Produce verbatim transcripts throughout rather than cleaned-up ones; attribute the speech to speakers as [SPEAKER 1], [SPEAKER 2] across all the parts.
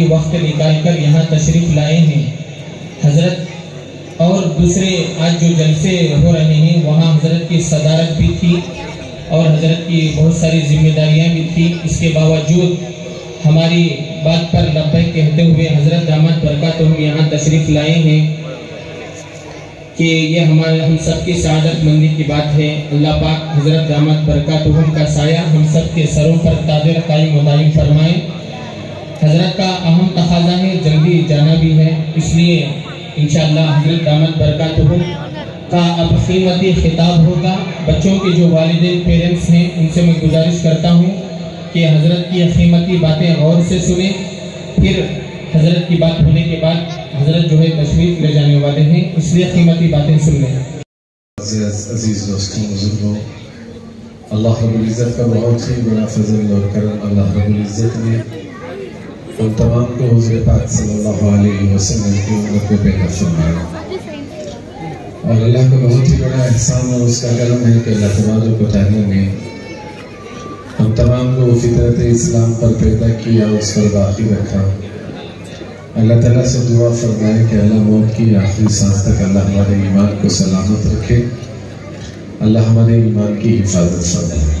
[SPEAKER 1] وقت نکال کر یہاں تشریف لائے ہیں حضرت، اور دوسرے آج جو جلسے ہو رہے ہیں وہاں حضرت کی صدارت بھی تھی اور حضرت کی بہت ساری ذمہ داریاں بھی تھی، اس کے باوجود ہماری بات پر لبیک کہتے ہوئے حضرت دامت برکاتہم یہاں تشریف لائے ہیں کہ یہ ہمارے ہم سب کی سعادت مندی کی بات ہے۔ اللہ پاک حضرت دامت برکاتہم کا سایہ ہم سب کے سروں پر قادر قائم و دائم فرمائے۔ حضرت کا اہم تقاضا ہے، جلدی جانا بھی ہے، اس لیے انشاءاللہ حضرت دامت برکاتہم کا اب قیمتی خطاب ہوگا۔ بچوں کے جو والدین پیرنٹس ہیں ان سے میں گزارش کرتا ہوں کہ حضرت کی قیمتی باتیں غور سے سنیں، پھر حضرت کی بات ہونے کے بعد حضرت جو ہے تشریف لے جانے والے ہیں، اس لیے قیمتی باتیں سن لیں۔
[SPEAKER 2] عزیز دوستوں، بزرگوں، اللہ رب العزت کا بہت ہی بڑا فضل اور کرم اللہ رب العزت نے ان تمام کو حضور پاک صلی اللہ علیہ وسلم کی امت میں پیدا فرمایا، اور اللہ کا بہت ہی بڑا احسان اور اس کا کرم ہے کہ اللہ تبارک و تعالیٰ نے ہم تمام کو فطرت اسلام پر پیدا کیا اور اس پر باقی رکھا۔ اللہ تعالیٰ سے دعا فرمائے کہ اللہ موت کی آخری سانس تک اللہ ہمارے ایمان کو سلامت رکھے، اللہ ہمارے ایمان کی حفاظت فرمائے۔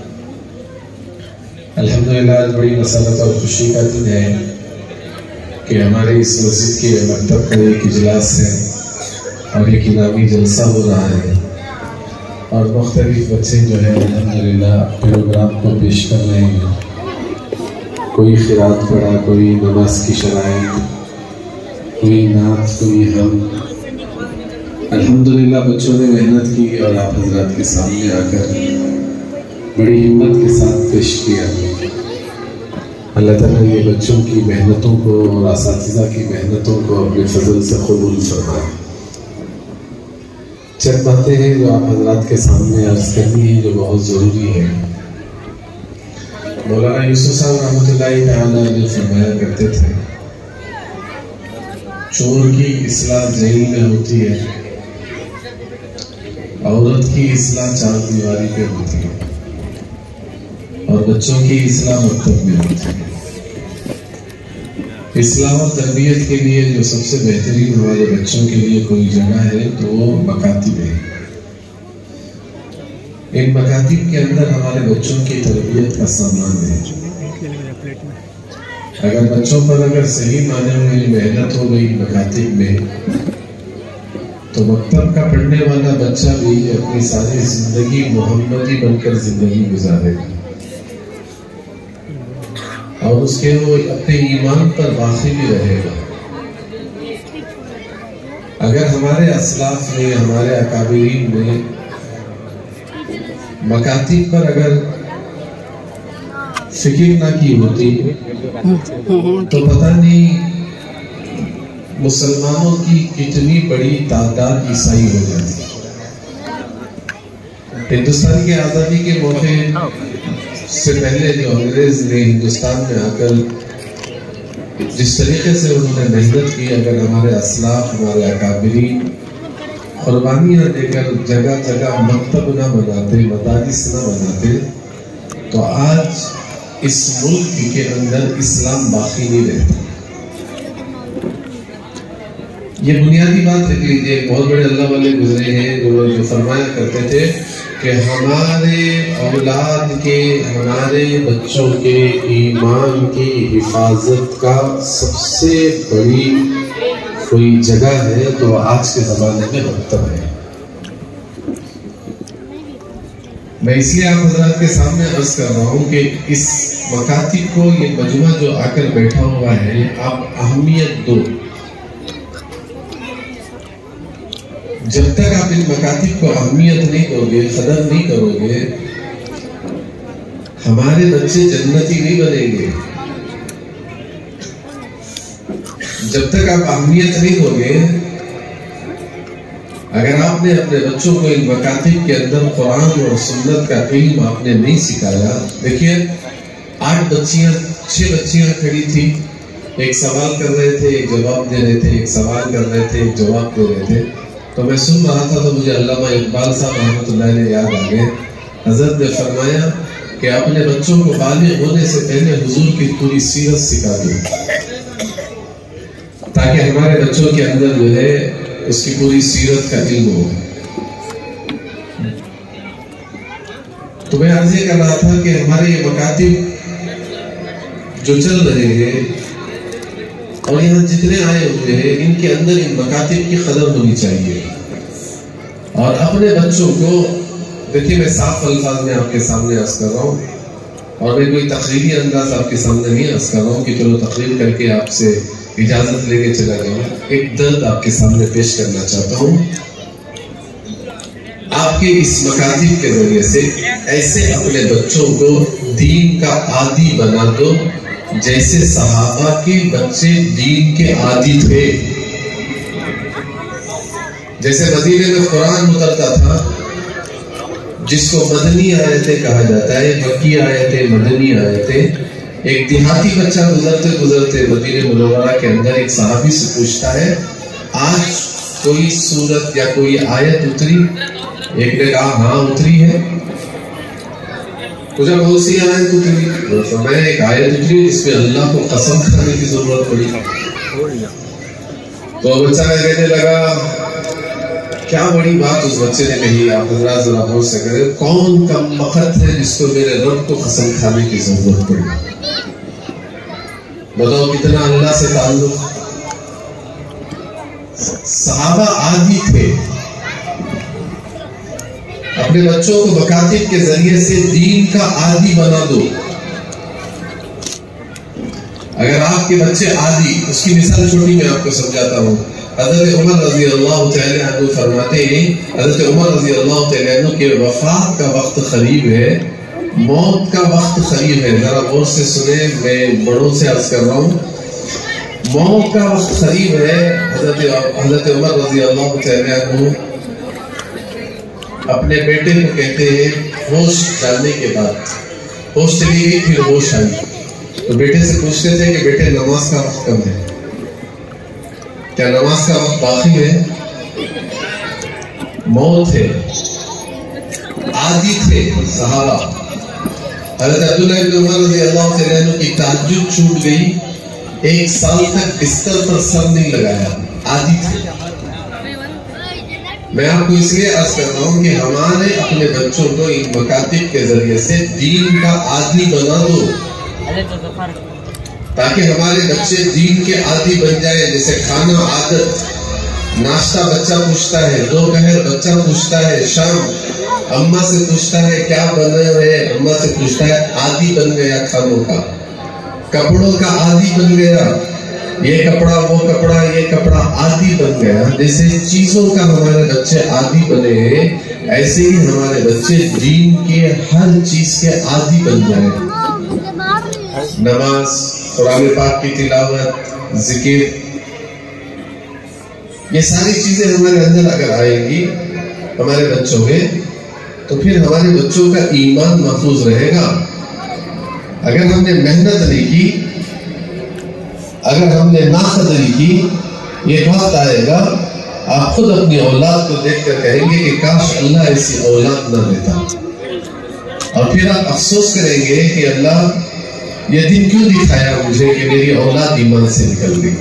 [SPEAKER 2] الحمدللہ آج بڑی مسرت اور خوشی کا دن ہے کہ ہمارے اس مسجد کے مکتب کا ایک اجلاس ہے اور ایک انعامی جلسہ ہو رہا ہے، اور مختلف بچے جو ہے الحمدللہ پروگرام کو پیش کر رہے ہیں۔ کوئی قرات پڑھا، کوئی نماز کی شرائط، کوئی نعت، کوئی ہم۔ الحمدللہ بچوں نے محنت کی اور آپ حضرات کے سامنے آ کر بڑی ہمت کے ساتھ پیش کیا۔ اللہ تعالیٰ یہ بچوں کی محنتوں کو اور اساتذہ کی محنتوں کو اپنے فضل سے قبول فرمائے۔ چند باتیں ہیں جو آپ حضرات کے سامنے عرض کرنی ہے جو بہت ضروری ہے۔ مولانا یوسف صاحب رحمۃ اللہ تعالیٰ علیہ فرمایا کرتے تھے، چور کی اصلاح جیل میں ہوتی ہے، عورت کی اصلاح چار دیواری پہ ہوتی ہے، اور بچوں کی اصلاح مکتب میں ہوتی ہے۔ اصلاح و تربیت کے لیے جو سب سے بہترین ہمارے بچوں کے لیے کوئی جگہ ہے تو وہ مکاتب ہے۔ ان مکاتب کے اندر ہمارے بچوں کی تربیت کا سامان ہے۔ اگر بچوں پر اگر صحیح معنی میں محنت ہو گئی مکاتب میں تو مکتب کا پڑھنے والا بچہ بھی اپنی ساری زندگی محمدی بن کر زندگی گزارے گا، اور اس کے وہ اپنے ایمان پر باقی بھی رہے گا۔ اگر ہمارے اسلاف نے، ہمارے اکابرین نے مکاتب پر اگر فکر نہ کی ہوتی تو پتہ نہیں مسلمانوں کی کتنی بڑی تعداد عیسائی ہو جاتی۔ ہندوستان کی آزادی کے موقع سے پہلے جو انگریز نے ہندوستان میں آ کر جس طریقے سے انہوں نے محنت کی، اگر ہمارے اسلاف، ہمارے اکابرین قربانیاں دے کر جگہ جگہ مکتب نہ بناتے، مدارس نہ بناتے تو آج اس ملک کے اندر اسلام باقی نہیں رہتا۔ یہ بنیادی بات دیکھ لیجیے، بہت بڑے اللہ والے گزرے ہیں جو فرمایا کرتے تھے کہ ہمارے اولاد کے، ہمارے بچوں کے ایمان کی حفاظت کا سب سے بڑی کوئی جگہ ہے تو آج کے زمانے میں مکتب ہے۔ میں اس لیے آپ حضرات کے سامنے عرض کر رہا ہوں کہ اس مکاتب کو، یہ مجمع جو آ کر بیٹھا ہوا ہے، آپ اہمیت دو۔ جب تک آپ ان مکاتب کو اہمیت نہیں دو گے، قدر نہیں کرو گے، ہمارے بچے جنتی نہیں بنیں گے۔ جب تک آپ اہمیت نہیں دو گے، اگر آپ نے اپنے بچوں کو ان مکاتب کے اندر قرآن اور سنت کا علم آپ نے نہیں سکھایا، دیکھیے آٹھ بچیاں، چھ بچیاں کھڑی تھی، ایک سوال کر رہے تھے، ایک جواب دے رہے تھے، ایک سوال کر رہے تھے، ایک جواب دے رہے تھے، تو میں سن رہا تھا تو مجھے علامہ اقبال صاحب رحمۃ اللہ نے یاد آ گئے۔ حضرت نے فرمایا کہ اپنے بچوں کو بالغ ہونے سے پہلے حضور کی پوری سیرت سکھا دی۔ تاکہ ہمارے بچوں کے اندر جو ہے اس کی پوری سیرت کا علم ہو. تو میں عرض یہ کر رہا تھا کہ ہمارے یہ مکاتب جو چل رہے ہیں اور یہاں جتنے آئے ہوئے ہیں ان کے اندر ان مکاتب کی قدر ہونی چاہیے. اور اپنے بچوں کو دیکھیے میں صاف الفاظ میں آپ کے سامنے عرض کر رہا ہوں اور میں کوئی تقریری انداز آپ کے سامنے نہیں عرض کر رہا ہوں کہ چلو تقریر کر کے آپ سے اجازت لے کے چلا جاؤں. ایک درد آپ کے سامنے پیش کرنا چاہتا ہوں. آپ کے اس مکاتب کے ذریعے سے ایسے اپنے بچوں کو دین کا عادی بنا دو جیسے صحابہ کے بچے دین کے عادی تھے. جیسے مدینے میں قرآن اترتا تھا جس کو مدنی آیتیں کہا جاتا ہے، مکی آیتیں، مدنی آیتیں. ایک دیہاتی بچہ گزرتے گزرتے مدینہ منورہ کے اندر ایک صحابی سے پوچھتا ہے آج کوئی سورت یا کوئی آیت اتری؟ ایک نے کہا ہاں اتری ہے. پوچھا کون سی آیت اتری؟ فرمایا ایک آیت اتری جس میں اللہ کو قسم کھانے کی ضرورت پڑی. تو بچہ کہنے لگا کیا بڑی بات اس بچے نے کہی، آپ حضرات ذرا غور سے کریں، کون کم وقت ہے جس کو میرے رب کو قسم کھانے کی ضرورت پڑی؟ بتاؤ کتنا اللہ سے تعلق. صحابہ عادی تھے. اپنے بچوں کو مکاتب کے ذریعے سے دین کا عادی بنا دو. اگر آپ کے بچے عادی، اس کی مثال چھوٹی میں آپ کو سمجھاتا ہوں. حضرت عمر رضی اللہ تعالی عنہ فرماتے ہیں، حضرت عمر رضی اللہ تعالی عنہ کہ وفات کا وقت قریب ہے، موت کا وقت قریب ہے. ذرا غور سے سنیں، میں بڑوں سے عرض کر رہا ہوں. موت کا وقت قریب ہے. حضرت حضرت عمر رضی اللہ تعالی عنہ اپنے بیٹے کو کہتے ہیں ہوش جانے کے بعد، ہوش چلی گئی پھر ہوش آئی تو بیٹے سے پوچھتے تھے کہ بیٹے نماز کا وقت کب ہے؟ کیا نماز کا وقت باقی ہے؟ موت ہے. عادی تھے صحابہ. حضرت عبداللہ بن عمر رضی اللہ تعالیٰ عنہ کی تہجد چھوٹ گئی، ایک سال تک بستر پر سر نہیں لگایا. عادی تھے. میں آپ کو اس لیے عرض کر رہا ہوں کہ ہمارے اپنے بچوں کو ان مکاتب کے ذریعے سے دین کا عادی بنا دو تاکہ ہمارے بچے دین کے عادی بن جائے. جیسے کھانا عادت، ناشتہ بچہ پوچھتا ہے، دوپہر بچہ پوچھتا ہے، شام اماں سے پوچھتا ہے کیا بنے ہوئے، اماں سے پوچھتا ہے. عادی بن گیا کھانوں کا. کپڑوں کا عادی بن گیا، یہ کپڑا وہ کپڑا یہ کپڑا عادی بن گیا. جیسے چیزوں کا ہمارے بچے عادی بنے ہیں، ایسے ہی ہمارے بچے دین کے ہر چیز کے عادی بن جائیں. نماز، قرآن پاک کی تلاوت، ذکر، یہ ساری چیزیں ہمارے اندر اگر آئیں گی ہمارے بچوں میں تو پھر ہمارے بچوں کا ایمان محفوظ رہے گا. اگر ہم نے محنت نہیں کی، اگر ہم نے ناقدری کی، یہ وقت آئے گا آپ خود اپنی اولاد کو دیکھ کر کہیں گے کہ کاش اللہ ایسی اولاد نہ دیتا، اور پھر آپ افسوس کریں گے کہ اللہ یہ دن کیوں دکھایا مجھے کہ میری اولاد ایمان سے نکل گئی.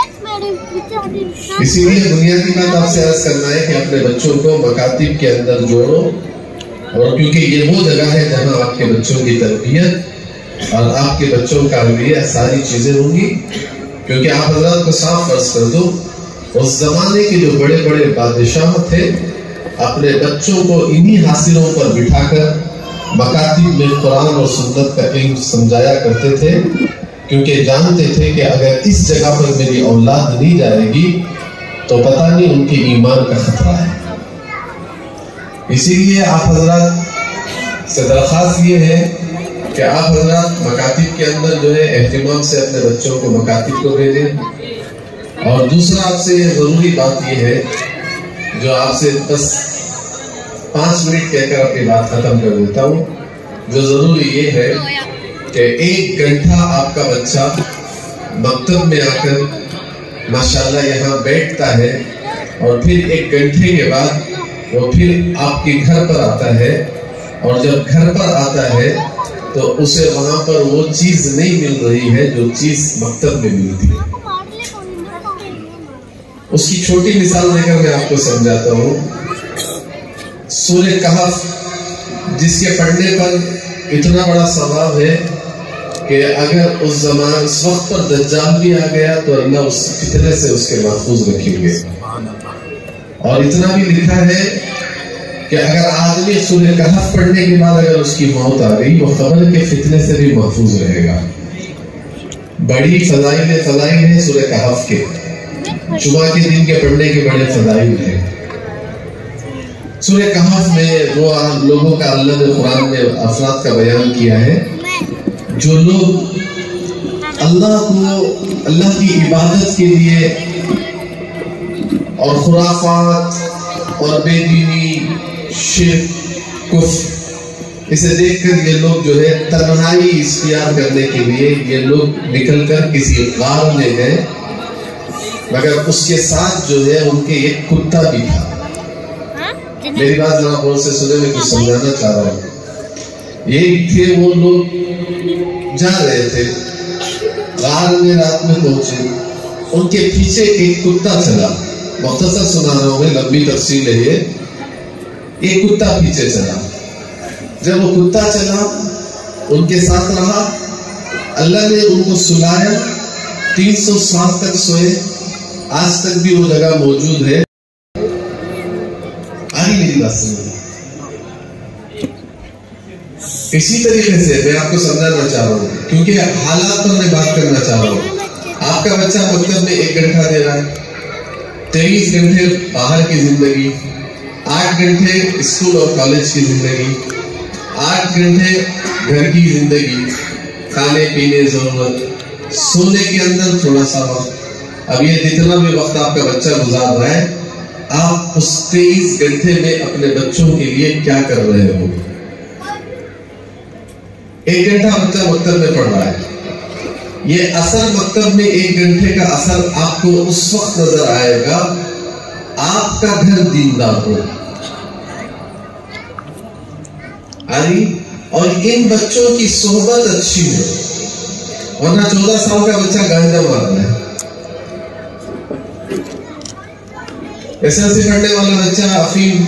[SPEAKER 2] اسی لیے بنیادی بات آپ سے عرض کرنا ہے کہ اپنے بچوں کو مکاتب کے اندر جوڑو، اور کیونکہ یہ وہ جگہ ہے جہاں آپ کے بچوں کی تربیت اور آپ کے بچوں کا لیے ساری چیزیں ہوں گی. کیونکہ آپ حضرات کو صاف فرض کر دو، اس زمانے کے جو بڑے بڑے بادشاہ تھے اپنے بچوں کو انہی حاصلوں پر بٹھا کر مکاتب میں قرآن اور سنت کا علم سمجھایا کرتے تھے، کیونکہ جانتے تھے کہ اگر اس جگہ پر میری اولاد نہیں جائے گی تو پتہ نہیں ان کے ایمان کا خطرہ ہے. اسی لیے آپ حضرات سے درخواست یہ ہے کہ آپ حضرات مکاتب کے اندر جو ہے اہتمام سے اپنے بچوں کو مکاتب کو بھیجیں. اور دوسرا آپ سے یہ ضروری بات یہ ہے جو آپ سے بس پانچ منٹ کہہ کر اپنی بات ختم کر دیتا ہوں، جو ضروری یہ ہے کہ ایک گھنٹہ آپ کا بچہ مکتب میں آ کر ماشاءاللہ یہاں بیٹھتا ہے، اور پھر ایک گھنٹے کے بعد وہ پھر آپ کے گھر پر آتا ہے، اور جب گھر پر آتا ہے تو اسے وہاں پر وہ چیز نہیں مل رہی ہے جو چیز مکتب میں ملتی ہے. اس کی چھوٹی مثال دے کر میں آپ کو سمجھاتا ہوں. سورہ کہف جس کے پڑھنے پر اتنا بڑا ثواب ہے کہ اگر اس زمان اس وقت پر دجال بھی آ گیا تو اللہ اس فتنے سے اس کے محفوظ رکھیں گے. اور اتنا بھی لکھا ہے کہ اگر آدمی سورہ کہف پڑھنے کے بعد اگر اس کی موت آ گئی وہ قبر کے فتنے سے بھی محفوظ رہے گا. بڑی فضائل فضائل ہیں سورہ کہف کے. جمعہ کے دن کے پڑھنے کے بڑے فضائل ہیں. سورہ کہف میں وہ لوگوں کا اللہ نے قرآن میں افراد کا بیان کیا ہے جو لوگ اللہ کو اللہ کی عبادت کے لیے اور خرافات اور بے دینی شرک کفر اسے دیکھ کر یہ لوگ جو ہے تنہائی اختیار کرنے کے لیے یہ لوگ نکل کر کسی غار میں گئے مگر اس کے ساتھ جو ہے ان کے ایک کتا بھی تھا. میری بات ذرا غور سے سنے میں کچھ سمجھانا چاہ رہا ہوں. یہ تھے وہ لوگ جا رہے تھے غار میں رات میں پہنچے ان کے پیچھے ایک کتا چلا. مختصر سنا رہا ہوں میں لمبی تفصیل ہے یہ. ایک کتا پیچھے چلا. جب وہ کتا چلا ان کے ساتھ رہا اللہ نے ان کو سلایا. تین سو سال تک سوئے. آج تک بھی وہ جگہ موجود ہے. آئی میری بات سنیں. اسی طریقے سے میں آپ کو سمجھانا چاہ رہا ہوں کیونکہ حالات پر میں بات کرنا چاہ رہا ہوں. آپ کا بچہ مکتب میں ایک گھنٹہ دے رہا ہے. تیئیس گھنٹے باہر کی زندگی. آٹھ گھنٹے اسکول اور کالج کی زندگی. آٹھ گھنٹے گھر کی زندگی. کھانے پینے ضرورت. سونے کے اندر تھوڑا سا وقت. اب یہ جتنا بھی وقت آپ کا بچہ گزار رہا ہے آپ اس تیئیس گھنٹے میں اپنے بچوں کے لیے کیا کر رہے ہو؟ ایک گھنٹہ بچہ مکتب میں پڑھ رہا ہے. یہ اثر مکتب میں ایک گھنٹے کا اثر آپ کو اس وقت نظر آئے گا آپ کا گھر دیندار ہو. اور ان بچوں کی صحبت اچھی ہو. ورنہ چودہ سال کا بچہ گانجا مار رہا ہے. ایس ایل سی پڑھنے والا بچہ افیم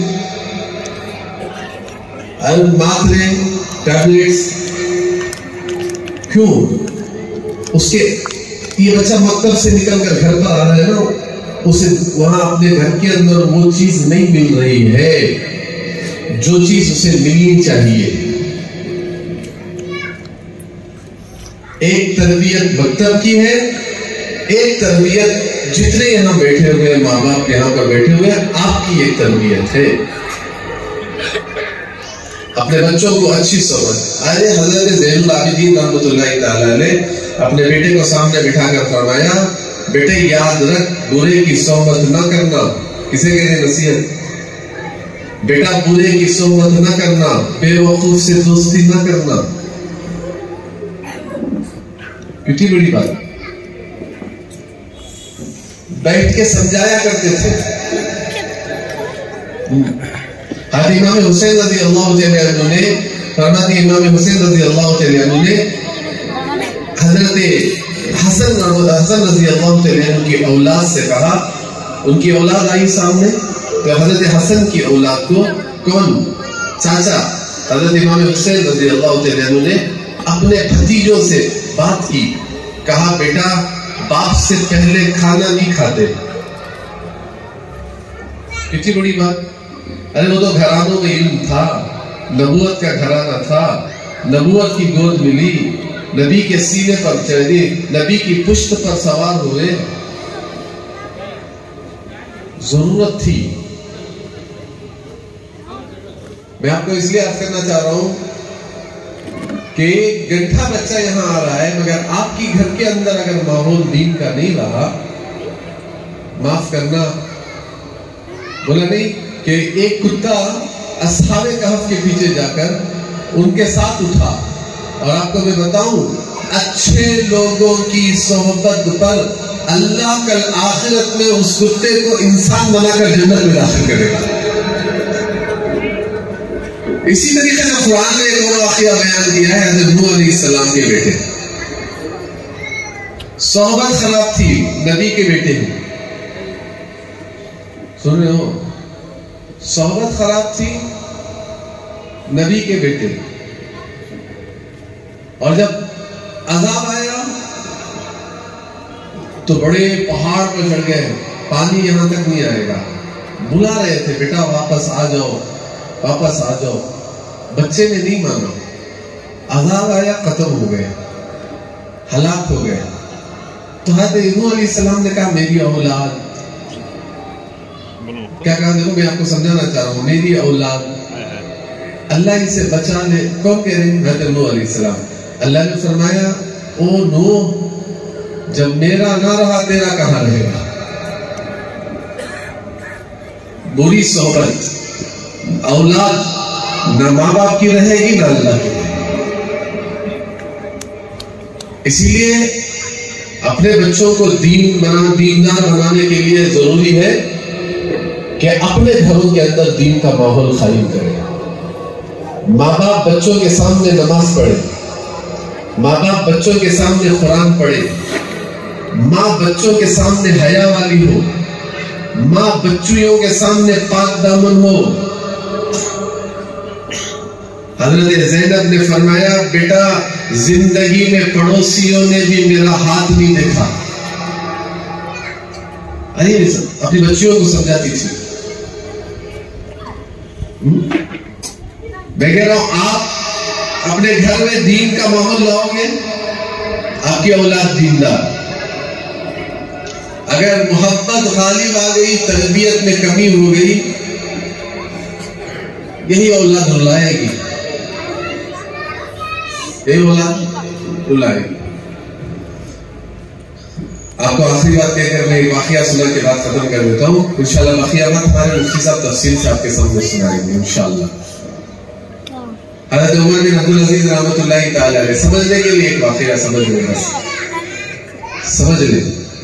[SPEAKER 2] ماترے ٹیبلیٹس. کیوں؟ اس کے یہ بچہ مکتب سے نکل کر گھر پر آ رہا ہے نا اسے وہاں اپنے گھر کے اندر وہ چیز نہیں مل رہی ہے جو چیز اسے ملنی چاہیے. ایک تربیت مکتب کی ہے. ایک تربیت جتنے یہاں بیٹھے ہوئے ماں باپ یہاں پر بیٹھے ہوئے آپ کی ایک تربیت ہے. اپنے بچوں کو اچھی سمجھ. آئے حضرت زین العابدین رحمۃ اللہ تعالی علیہ اپنے بیٹے کو سامنے بٹھا کر فرمایا بیٹے یاد رکھ برے کی صحبت نہ کرنا. کسے کہنے نصیحت؟ بیٹا برے کی صحبت نہ کرنا. بے وقوف سے دوستی نہ کرنا. کتنی بڑی بات. بیٹھ کے سمجھایا کرتے تھے. حضرت امام حسین رضی اللہ تعالی عنہ نے فرماتے امام حسین رضی اللہ تعالی عنہ نے حضرت حسن حسن رضی اللہ تعالی عنہ کی اولاد سے کہا. ان کی اولاد آئی سامنے تو حضرت حسن کی اولاد کو کون چاچا حضرت امام حسین رضی اللہ تعالی عنہ نے اپنے بھتیجوں سے بات کی. کہا بیٹا باپ سے پہلے کھانا نہیں کھاتے. کتنی بڑی بات. ارے وہ تو گھرانوں میں علم تھا. نبوت کا گھرانہ تھا. نبوت کی گود ملی. نبی کے سینے پر چڑھے. نبی کی پشت پر سوار ہوئے. ضرورت تھی. میں آپ کو اس لیے عرض کرنا چاہ رہا ہوں کہ ایک گھنٹہ بچہ یہاں آ رہا ہے مگر آپ کی گھر کے اندر اگر ماحول دین کا نہیں رہا معاف کرنا بولا نہیں کہ ایک کتا اصحاب کہف کے پیچھے جا کر ان کے ساتھ اٹھا. اور آپ کو میں بتاؤں اچھے لوگوں کی صحبت پر اللہ کل آخرت میں اس کتے کو انسان بنا کر جنت میں داخل کرے گا. اسی طریقے سے قرآن نے ایک اور واقعہ بیان کیا ہے حضرت نوح علیہ السلام کے بیٹے. صحبت خراب تھی نبی کے بیٹے میں. سن رہے ہو؟ صحبت خراب تھی نبی کے بیٹے، اور جب عذاب آیا تو بڑے پہاڑ پر چڑھ گئے، پانی یہاں تک نہیں آئے گا، بلا رہے تھے بیٹا واپس آ جاؤ واپس آ جاؤ، بچے نے نہیں مانا، عذاب آیا، ختم ہو گئے، ہلاک ہو گئے۔ تو حضرت نوح علیہ السلام نے کہا میری اولاد، کیا کہا؟ دیکھو میں آپ کو سمجھانا چاہ رہا ہوں، میری اولاد، اللہ اسے بچا لے۔ کون کہہ رہے ہیں؟ حضرت نوح علیہ السلام۔ اللہ نے فرمایا او نوح، جب میرا نہ رہا تیرا کہاں رہے گا؟ بری صحبت، اولاد نہ ماں باپ کی رہے گی نہ اللہ کی۔ اسی لیے اپنے بچوں کو دین بنا دیندار بنانے کے لیے ضروری ہے کہ اپنے گھروں کے اندر دین کا ماحول قائم کرے۔ ماں باپ بچوں کے سامنے نماز پڑھے، ماں باپ بچوں کے سامنے قرآن پڑھے، ماں بچوں کے سامنے حیا والی ہو، ماں بچیوں کے سامنے پاک دامن ہو۔ حضرت زینب نے فرمایا بیٹا زندگی میں پڑوسیوں نے بھی میرا ہاتھ نہیں دیکھا۔ اپنی بچیوں کو سمجھاتی تھی۔ میں کہہ رہا ہوں آپ اپنے گھر میں دین کا ماحول لاؤ گے، آپ کی اولاد دیندار۔ اگر محبت غالب آ گئی، تربیت میں کمی ہو گئی، یہی اولاد رلائے گی، یہی اولاد رلائے گی۔ آپ کو آخری بات کہہ کر میں ایک واقعہ سنا کے بعد ختم کر دیتا ہوں۔ انشاءاللہ واقعہ بات ہمارے مفتی صاحب تفصیل سے آپ کے سامنے سنائیں گے انشاءاللہ۔ حضرت عمر بن عبدالعزیز رحمۃ اللہ تعالی علیہ، سمجھنے کے لیے ایک واقعہ سمجھ لیں، بس سمجھ لیں۔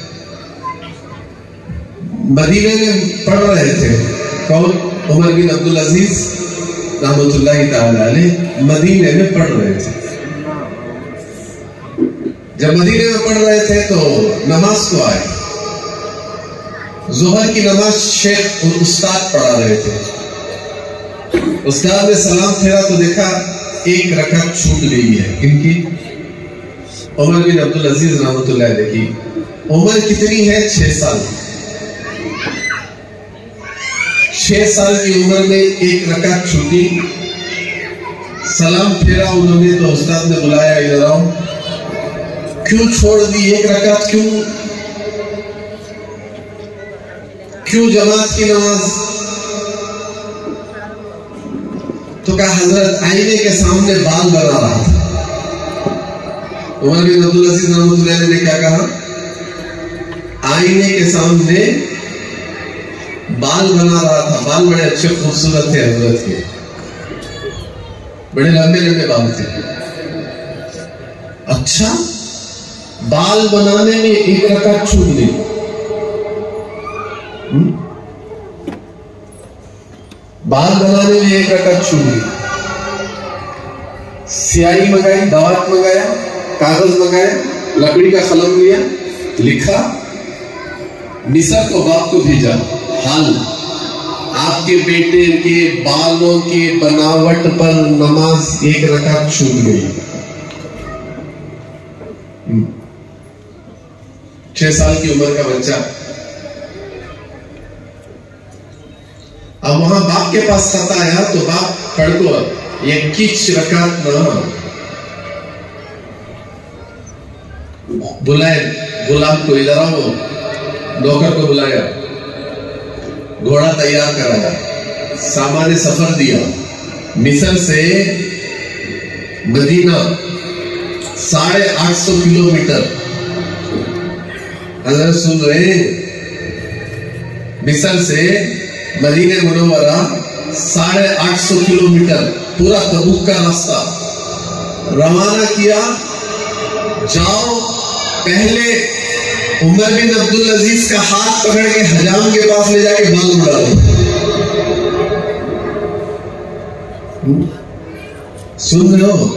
[SPEAKER 2] مدینے میں پڑھ رہے تھے، کون؟ عمر بن عبدالعزیز رحمۃ اللہ تعالی علیہ مدینے میں پڑھ رہے تھے۔ جب مدینے میں پڑھ رہے تھے تو نماز کو آئے، ظہر کی نماز شیخ اور استاد پڑھا رہے تھے۔ استاد نے سلام پھیرا تو دیکھا ایک رکعت چھوٹ گئی ہے، کن کی؟ عمر بن عبدالعزیز رحمۃ اللہ علیہ کی۔ عمر کتنی ہے؟ چھ سال۔ چھ سال کی عمر میں ایک رکعت چھوٹی، سلام پھیرا انہوں نے تو استاد نے بلایا ادھر آؤ، کیوں چھوڑ دی ایک رکعت؟ کیوں کیوں جماعت کی نماز؟ تو کہا حضرت آئینے کے سامنے بال بنا رہا تھا۔ عمر بن عبدالعزیز رحمۃ اللہ علیہ نے کیا کہا؟ آئینے کے سامنے بال بنا رہا تھا۔ بال بڑے اچھے خوبصورت تھے حضرت کے، بڑے لمبے لمبے بال تھے۔ اچھا، بال بنانے میں ایک رکعت چھوٹ گئی۔ بال بنانے میں ایک رکعت چھوٹ گئی۔ سیاہی منگائی، دوات منگایا، کاغذ منگایا، لکڑی کا قلم لیا، لکھا، مصر کو باپ کو بھیجا، حال آپ کے بیٹے کے بالوں کی بناوٹ پر نماز ایک رکعت چھوٹ گئی۔ چھ سال کی عمر کا بچہ، اب وہاں باپ کے پاس خط آیا تو باپ پڑھ کو یہ کچھ رکعت نہ بلائے، غلام کو ادھر آؤ، نوکر کو بلایا، گھوڑا تیار کرایا، سامان سفر دیا، مصر سے مدینہ ساڑھے آٹھ سو کلو میٹر۔ حضرت سن رہے ہیں، مصر سے مدینہ منورہ ساڑھے آٹھ سو کلو میٹر پورا تبوک کا راستہ روانہ کیا۔ جاؤ، پہلے عمر بن عبدالعزیز کا ہاتھ پکڑ کے حجام کے پاس لے جا کے بال اڑا دو۔ سن رہے ہو؟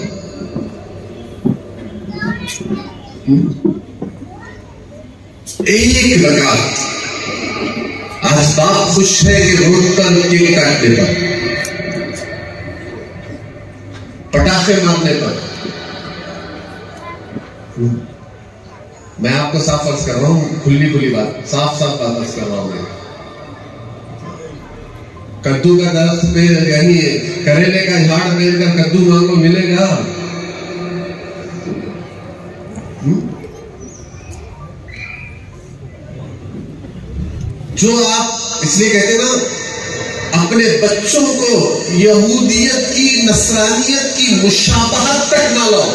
[SPEAKER 2] ایک رکعت آج باپ خوش ہے کہ روڈ پر کیک کاٹنے پر، پٹاخے مارنے پر. میں آپ کو صاف عرض کر رہا ہوں، کھلی کھلی بات، صاف صاف بات عرض کر رہا ہوں. میں کدو کا درخت پہ یعنی کریلے کا جھاڑ پھیر کر کدو مانگو ملے گا؟ جو آپ اس لیے کہتے نا اپنے بچوں کو یہودیت کی، نصرانیت کی مشابہت تک نہ لاؤ.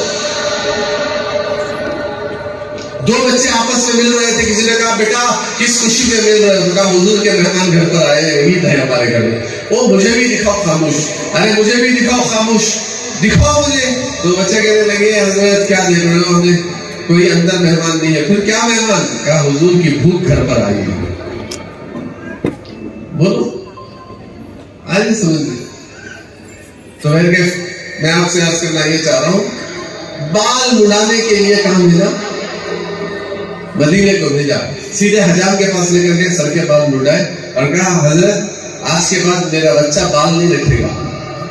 [SPEAKER 2] دو بچے آپس میں مل رہے تھے، کسی نے کہا بیٹا کس خوشی میں مل رہے ہیں؟ کہا حضور کے مہمان گھر پر آئے، عید ہے ہمارے گھر میں. او مجھے بھی دکھاؤ خاموش، ارے مجھے بھی دکھاؤ خاموش، دکھاؤ مجھے. تو بچے کہنے لگے حضرت کیا دیکھ رہے ہو؟ ہمیں کوئی اندر مہمان نہیں ہے. پھر کیا مہمان؟ کہا حضور کی بھوک گھر پر آئی ہے. بولو آج سمجھ لیں. تو میں آپ سے عرض کرنا یہ چاہ رہا ہوں، بال مڑانے کے لیے کہاں ملا؟ مدینے کو بھیجا. سیدھے حجام کے پاس لے کر کے سر کے بال مڑائے اور کہا حضرت آج کے بعد میرا بچہ بال نہیں رکھے گا،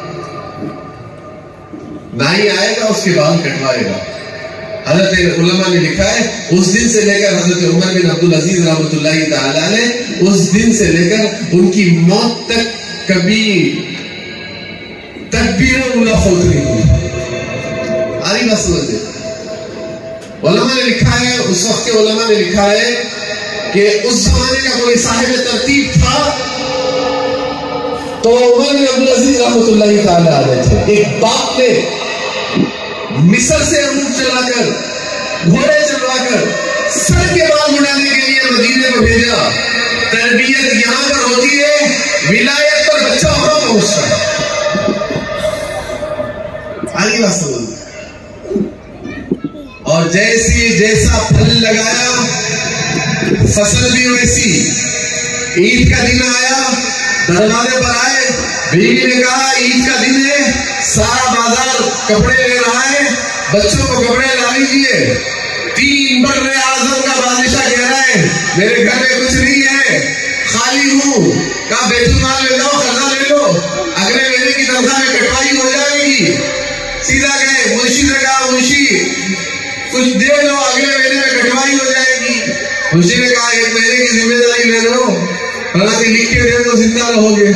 [SPEAKER 2] نہ ہی آئے گا اس کے بال کٹوائے گا. حضرت علماء نے لکھا ہے اس دن سے لے کر حضرت عمر بن عبدالعزیز رحمۃ اللہ تعالی علیہ، اس دن سے لے کر ان کی موت تک کبھی تکبیر اولیٰ فوت نہیں ہوئی. آری بات سمجھے؟ علماء نے لکھا ہے، اس وقت کے علماء نے لکھا ہے کہ اس زمانے کا کوئی صاحب ترتیب تھا تو عمر بن عبدالعزیز رحمۃ اللہ تعالی علیہ تھے. ایک باپ نے مصر سے اونٹ چلا کر، گھوڑے چلوا کر سر کے بال مڑانے کے لیے مدینے کو بھیجا. تربیت یہاں پر ہوتی ہے، ولایت پر بچہ وہاں پہنچتا ہے. آگے بات سمجھ. اور جیسی جیسا پھل لگایا فصل بھی ویسی. عید کا دن آیا، دروازے پر آئے، بیوی نے کہا عید کا دن ہے، سارا بازار کپڑے لے رہا ہے، بچوں کو کپڑے لا لیجیے. تین بر اعظم کا بادشاہ کہہ رہا ہے میرے گھر میں کچھ نہیں ہے، خالی ہوں. کہا بیت المال لے جاؤ، قرضہ لے لو، اگلے مہینے کی تنخواہ میں کٹوائی ہو جائے گی. سیدھا گئے، منشی نے کہا منشی کچھ دے لو، اگلے مہینے میں کٹوائی ہو جائے گی. منشی نے کہا ایک مہینے کی ذمہ داری لے لو، حالانکہ لکھ کے دے دو زندہ رہو گے.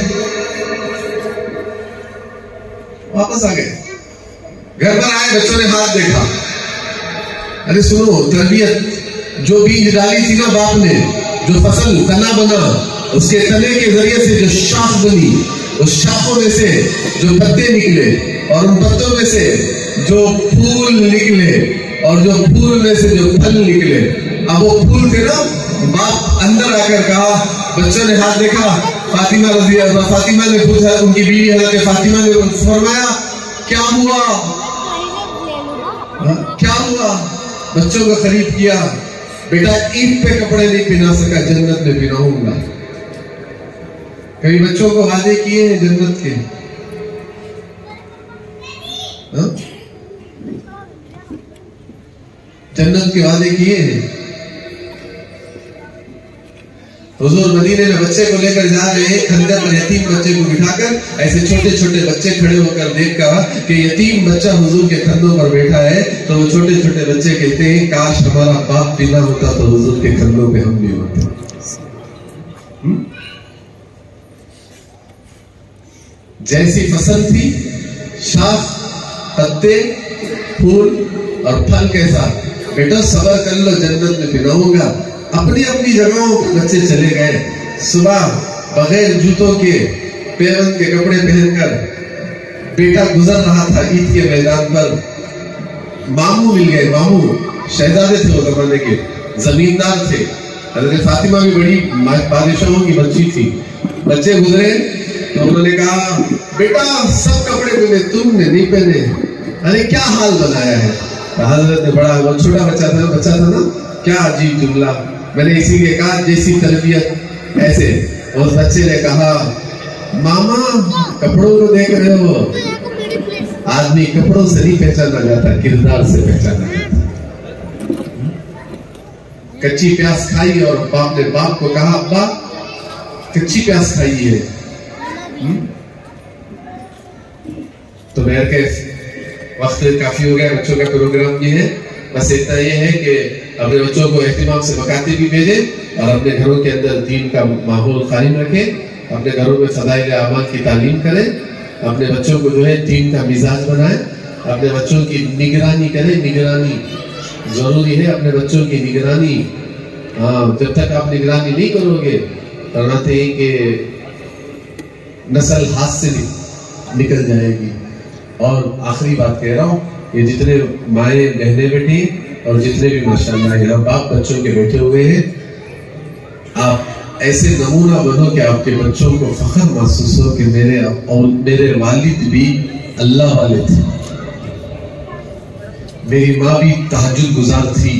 [SPEAKER 2] واپس آ گئے، گھر پر آئے، بچوں نے ہاتھ دیکھا. ارے سنو، تربیت جو بیج ڈالی تھی نا باپ نے، جو فصل تنا بنا، اس کے تنے کے ذریعے سے جو شاخ بنی، اس شاخوں میں سے جو پتے نکلے اور ان پتوں میں سے جو پھول نکلے اور جو پھول میں سے جو پھل نکلے. اب وہ پھول تھے نا، باپ اندر آ کر کہا، بچوں نے ہاتھ دیکھا، فاطمہ رضی اللہ، فاطمہ نے پوچھا، ان کی بیوی حضرت فاطمہ نے فرمایا کیا ہوا کیا ہوا؟ بچوں کو قریب کیا، بیٹا عید پہ کپڑے نہیں پہنا سکا، جنت میں پہناؤں گا. کبھی بچوں کو وعدے کیے ہیں جنت کے؟ جنت کے وعدے کیے ہیں؟ حضور مدینے میں بچے کو لے کر جا رہے ہیں، کندھے پر یتیم بچے کو بٹھا کر، ایسے چھوٹے چھوٹے بچے کھڑے ہو کر دیکھ کہا کہ یتیم بچہ حضور کے کندھوں پر بیٹھا ہے. تو وہ چھوٹے چھوٹے بچے کہتے ہیں کاش ہمارا باپ بھی نہ ہوتا تو حضور کے کندھوں پہ ہم بھی ہوتے. جیسی فصل تھی، شاخ، پتے، پھول اور پھل کے ساتھ، بیٹا صبر کر لو، جنت میں پہناؤں گا. اپنی اپنی جگہوں بچے چلے گئے. صبح بغیر جوتوں کے، پیون کے کپڑے پہن کر بیٹا گزر رہا تھا عید کے میدان پر. ماموں مل گئے، ماموں شہزادے تھے وہ زمانے کے، زمیندار تھے. حضرت فاطمہ بھی بڑی بادشاہوں کی بچی تھی. بچے گزرے تو انہوں نے کہا بیٹا سب کپڑے پہنے، تم نے نہیں پہنے، ارے کیا حال بنایا ہے. حضرت نے بڑا، وہ چھوٹا بچہ تھا بچہ تھا نا، کیا عجیب جملہ، میں نے اسی لیے کہا جیسی تربیت ایسے. اس بچے نے کہا ماما کپڑوں کو دیکھ رہے ہو، آدمی کپڑوں سے نہیں پہچانا جاتا، کردار سے پہچانا جاتا. کچی پیاس کھائی اور باپ نے باپ کو کہا ابا कच्ची प्याज खाई है। तो मेरे के वक्त काफी हो गया, बच्चों का प्रोग्राम भी है। बस इतना ये है कि अपने बच्चों को एहतिमाम से मकाते भी भेजें और अपने घरों के अंदर दीन का माहौल कायम रखें, अपने घरों में फदाइल आमाल की तालीम करें, अपने बच्चों को जो है दीन का मिजाज बनाएं, अपने बच्चों की निगरानी करें। निगरानी जरूरी है, अपने बच्चों की निगरानी। हाँ, जब तक आप निगरानी नहीं करोगे फरमाते हैं कि नस्ल हाथ से निकल जाएगी। और आखिरी बात कह रहा हूँ, ये जितने माए बहने बैठी और जितने भी माशाअल्लाह यहाँ बाप बच्चों के बैठे हुए हैं, आप ऐसे नमूना बनो कि आपके बच्चों को फख्र महसूस हो कि मेरे और मेरे वालिद भी अल्लाह वाले थे, मेरी माँ भी तहज्जुद गुजार थी।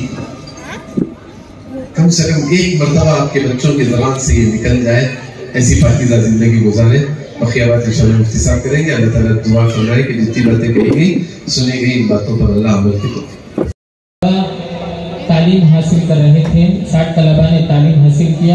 [SPEAKER 2] कम से कम एक मर्तबा आपके बच्चों की ज़बान से ये निकल जाए, ऐसी पाकीज़ा जिंदगी गुजारे। बखिया बात इंशाअल्लाह इख्तिसार करेंगे। अल्लाह ताला दुआ फरमाए कि जितनी बातें कही गई सुनी गई इन बातों पर अल्लाह अमल करे।
[SPEAKER 1] तालीम हासिल कर रहे थे, साठ तलबा ने तालीम हासिल किया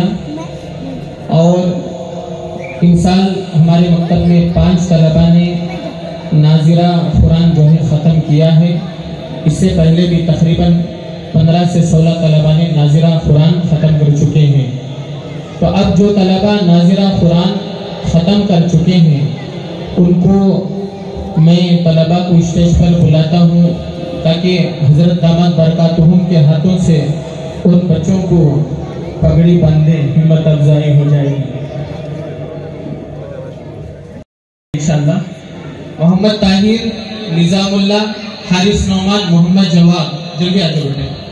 [SPEAKER 1] और इन साल हमारे मकतब में पाँच तलबा ने नाजिरा कुरान जो है ख़त्म किया है। इससे पहले भी तकरीबन पंद्रह से सोलह तलबा ने नाजिरा कुरान ख़त्म कर चुके हैं। तो अब जो तलबा नाजिरा कुरान ख़त्म कर चुके हैं उनको मैं तलबा को स्टेज पर बुलाता हूँ ताकि हज़रत दामाद बरकातुहुम के हाथों से उन बच्चों को पगड़ी बांधे, हिम्मत अफजाई हो जाएगी इंशाअल्लाह। मोहम्मद ताहिर, निज़ामुल्लाह, हारिस नौमान, मोहम्मद जवाद, जल्दी आगे बढ़े।